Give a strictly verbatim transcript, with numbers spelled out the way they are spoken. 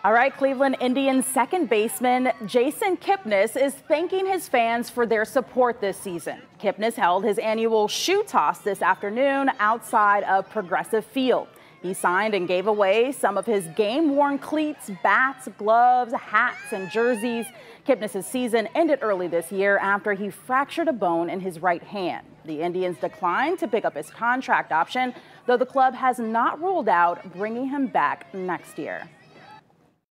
All right, Cleveland Indians second baseman Jason Kipnis is thanking his fans for their support this season. Kipnis held his annual shoe toss this afternoon outside of Progressive Field. He signed and gave away some of his game-worn cleats, bats, gloves, hats, and jerseys. Kipnis' season ended early this year after he fractured a bone in his right hand. The Indians declined to pick up his contract option, though the club has not ruled out bringing him back next year.